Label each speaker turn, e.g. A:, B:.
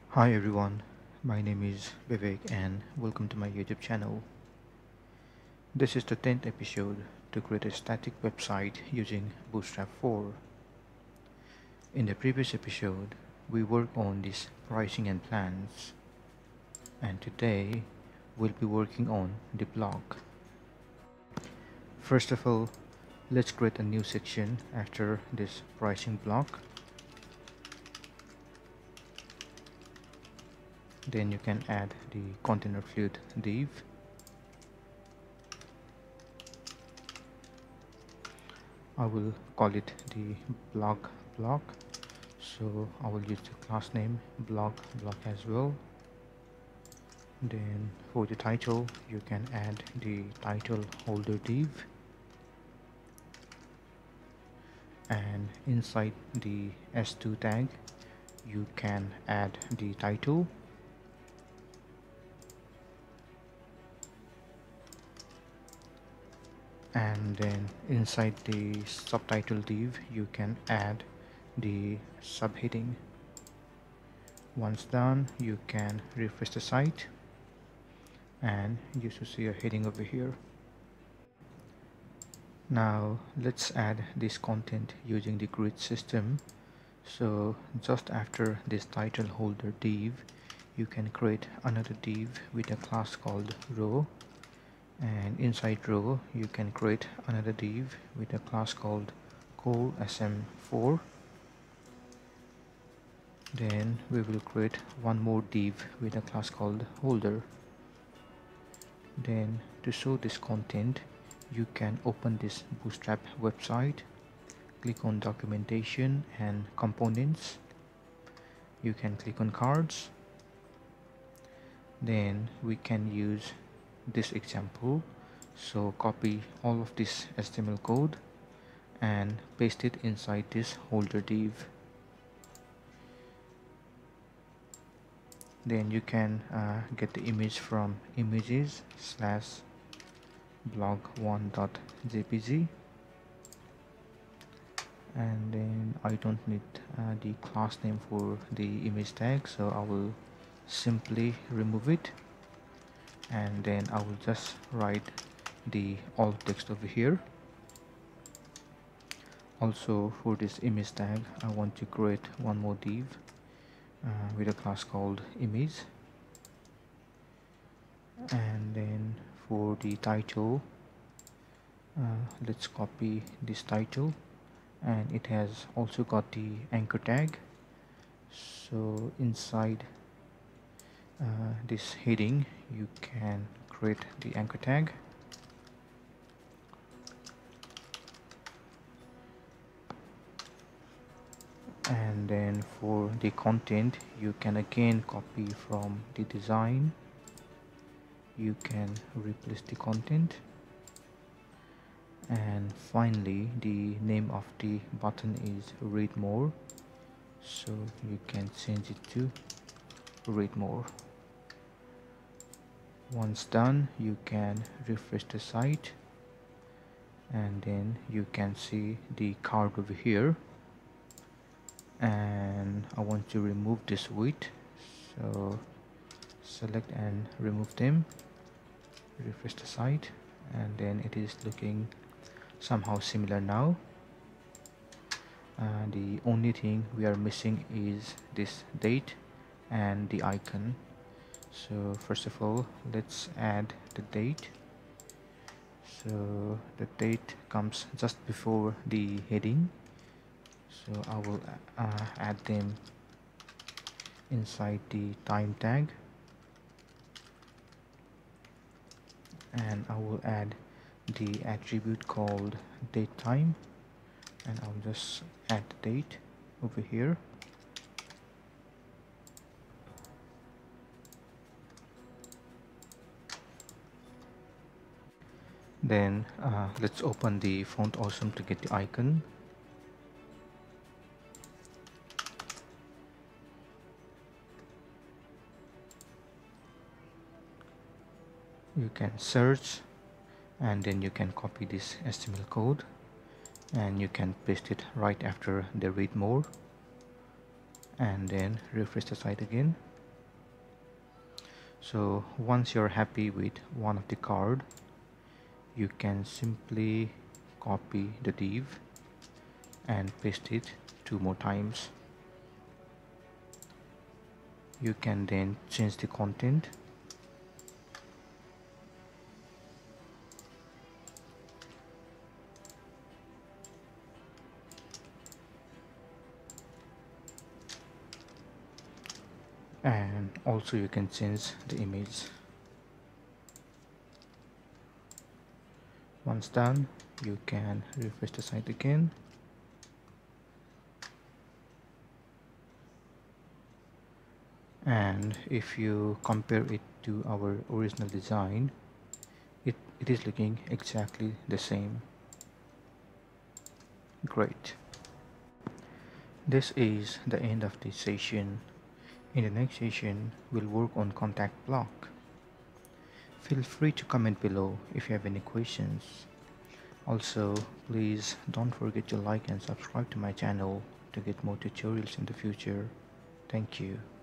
A: Hi everyone, my name is Vivek and welcome to my YouTube channel. This is the 10th episode to create a static website using Bootstrap 4. In the previous episode, we worked on this pricing and plans, and today we'll be working on the blog. First of all, let's create a new section after this pricing block. Then you can add the container fluid div. I will call it the blog block, so I will use the class name blog block as well. Then for the title, you can add the title holder div, and inside the s2 tag you can add the title. And then inside the subtitle div you can add the subheading. Once done, you can refresh the site and you should see a heading over here. Now let's add this content using the grid system. So just after this title holder div, you can create another div with a class called row, and inside row you can create another div with a class called core sm4. Then we will create one more div with a class called holder. Then to show this content, you can open this Bootstrap website, click on documentation and components. You can click on cards. Then we can use this example, so copy all of this HTML code and paste it inside this holder div. Then you can get the image from images/blog1.jpg, and then I don't need the class name for the image tag, so I will simply remove it, and then I will just write the alt text over here. Also for this image tag, I want to create one more div with a class called image. And then for the title, let's copy this title, and it has also got the anchor tag. So inside this heading you can create the anchor tag. And then for the content, you can again copy from the design. You can replace the content, and finally the name of the button is read more, so you can change it to read more. Once done, you can refresh the site, and then you can see the card over here. And I want to remove this width, so select and remove them, refresh the site, and then it is looking somehow similar now. The only thing we are missing is this date and the icon. So first of all, let's add the date. So the date comes just before the heading, so I will add them inside the time tag, and I will add the attribute called date time, and I'll just add the date over here. Then let's open the Font Awesome to get the icon. You can search, and then you can copy this HTML code and you can paste it right after the read more, and then refresh the site again. So once you're happy with one of the card, you can simply copy the div and paste it 2 more times. You can then change the content and also you can change the image. Once done, you can refresh the site again, and if you compare it to our original design, it is looking exactly the same. Great. This is the end of this session. In the next session, we'll work on contact block. Feel free to comment below if you have any questions. Also, please don't forget to like and subscribe to my channel to get more tutorials in the future. Thank you.